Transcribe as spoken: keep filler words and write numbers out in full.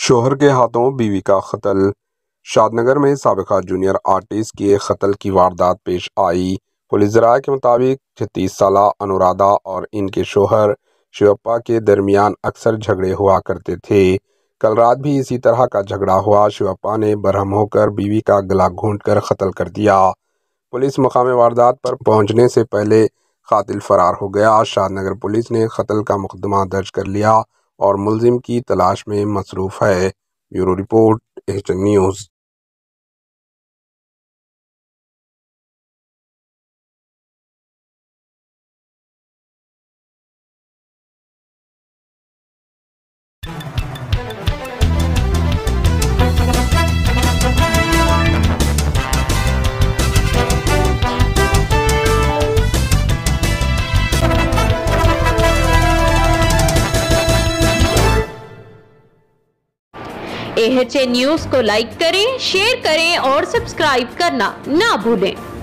शोहर के हाथों बीवी का कत्ल। शादनगर में साबिका जूनियर आर्टिस्ट के कत्ल की वारदात पेश आई। पुलिस ज़राए के मुताबिक छत्तीस साला अनुराधा और इनके शोहर शिवप्पा के दरमियान अक्सर झगड़े हुआ करते थे। कल रात भी इसी तरह का झगड़ा हुआ। शिवप्पा ने बरहम होकर बीवी का गला घूंटकर कत्ल कर दिया। पुलिस मकाम वारदात पर पहुंचने से पहले कातिल फरार हो गया। शादनगर पुलिस ने कत्ल का मुकदमा दर्ज कर लिया और मुलजिम की तलाश में मसरूफ़ है। Bureau report, HN news. HN news को लाइक करें, शेयर करें और सब्सक्राइब करना ना भूलें।